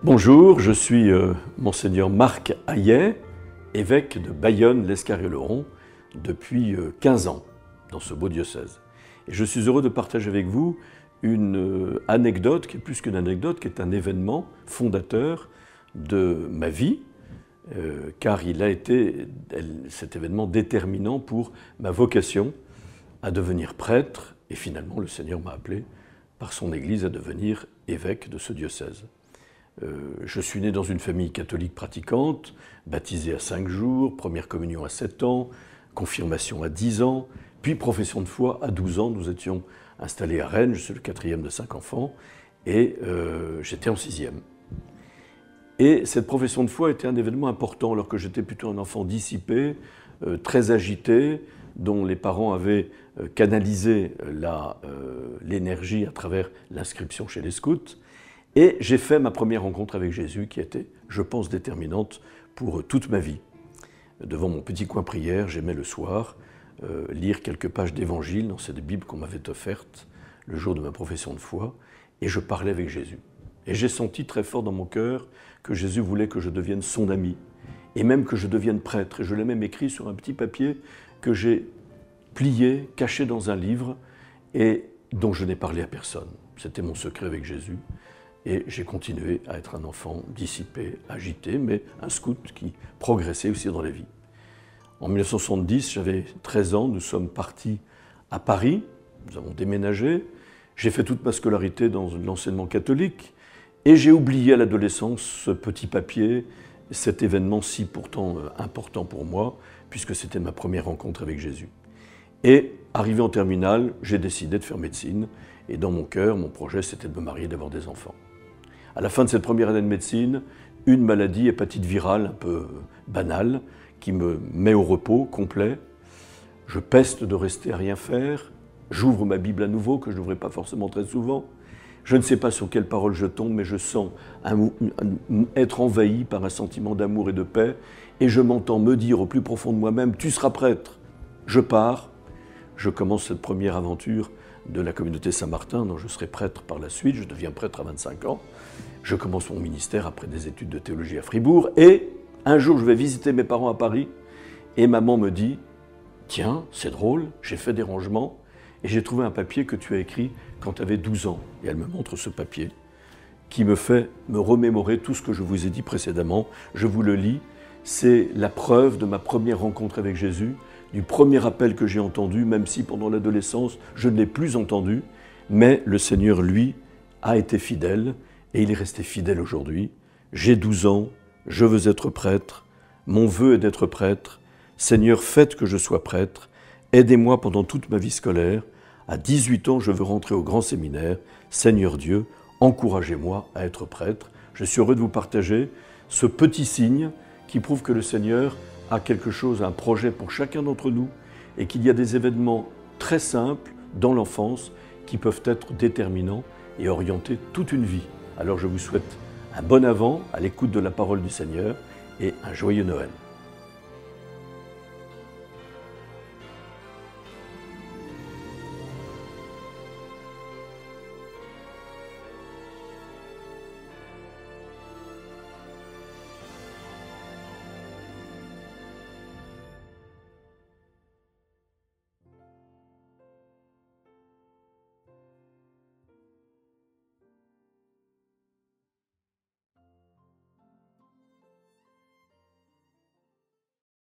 Bonjour, je suis Monseigneur Marc Hayet, évêque de Bayonne-l'Escarioloron depuis 15 ans dans ce beau diocèse. Et je suis heureux de partager avec vous une anecdote qui est plus qu'une anecdote, qui est un événement fondateur de ma vie, car il a été cet événement déterminant pour ma vocation à devenir prêtre, et finalement le Seigneur m'a appelé par son Église à devenir évêque de ce diocèse. Je suis né dans une famille catholique pratiquante, baptisé à 5 jours, première communion à 7 ans, confirmation à 10 ans, puis profession de foi à 12 ans. Nous étions installés à Rennes, je suis le 4e de 5 enfants, et j'étais en 6e. Et cette profession de foi était un événement important, alors que j'étais plutôt un enfant dissipé, très agité, dont les parents avaient canalisé l'énergie à travers l'inscription chez les scouts. Et j'ai fait ma première rencontre avec Jésus qui était, je pense, déterminante pour toute ma vie. Devant mon petit coin prière, j'aimais le soir lire quelques pages d'évangile dans cette Bible qu'on m'avait offerte le jour de ma profession de foi, et je parlais avec Jésus. Et j'ai senti très fort dans mon cœur que Jésus voulait que je devienne son ami, et même que je devienne prêtre. Et je l'ai même écrit sur un petit papier que j'ai plié, caché dans un livre, et dont je n'ai parlé à personne. C'était mon secret avec Jésus. Et j'ai continué à être un enfant dissipé, agité, mais un scout qui progressait aussi dans la vie. En 1970, j'avais 13 ans, nous sommes partis à Paris, nous avons déménagé, j'ai fait toute ma scolarité dans l'enseignement catholique, et j'ai oublié à l'adolescence ce petit papier, cet événement si pourtant important pour moi, puisque c'était ma première rencontre avec Jésus. Et arrivé en terminale, j'ai décidé de faire médecine, et dans mon cœur, mon projet, c'était de me marier et d'avoir des enfants. À la fin de cette première année de médecine, une maladie, hépatite virale un peu banale, qui me met au repos complet. Je peste de rester à rien faire. J'ouvre ma Bible à nouveau, que je n'ouvrais pas forcément très souvent. Je ne sais pas sur quelle parole je tombe, mais je sens être envahi par un sentiment d'amour et de paix. Et je m'entends me dire au plus profond de moi-même, « Tu seras prêtre !» Je pars. Je commence cette première aventure de la communauté Saint-Martin, dont je serai prêtre par la suite. Je deviens prêtre à 25 ans. Je commence mon ministère après des études de théologie à Fribourg. Et un jour, je vais visiter mes parents à Paris. Et maman me dit, « Tiens, c'est drôle, j'ai fait des rangements. Et j'ai trouvé un papier que tu as écrit quand tu avais 12 ans. » Et elle me montre ce papier qui me fait me remémorer tout ce que je vous ai dit précédemment. Je vous le lis. C'est la preuve de ma première rencontre avec Jésus, du premier appel que j'ai entendu, même si pendant l'adolescence, je ne l'ai plus entendu. Mais le Seigneur, lui, a été fidèle et il est resté fidèle aujourd'hui. J'ai 12 ans, je veux être prêtre. Mon vœu est d'être prêtre. Seigneur, faites que je sois prêtre. Aidez-moi pendant toute ma vie scolaire. À 18 ans, je veux rentrer au grand séminaire. Seigneur Dieu, encouragez-moi à être prêtre. Je suis heureux de vous partager ce petit signe qui prouve que le Seigneur a quelque chose, un projet pour chacun d'entre nous et qu'il y a des événements très simples dans l'enfance qui peuvent être déterminants et orienter toute une vie. Alors je vous souhaite un bon avant à l'écoute de la parole du Seigneur et un joyeux Noël.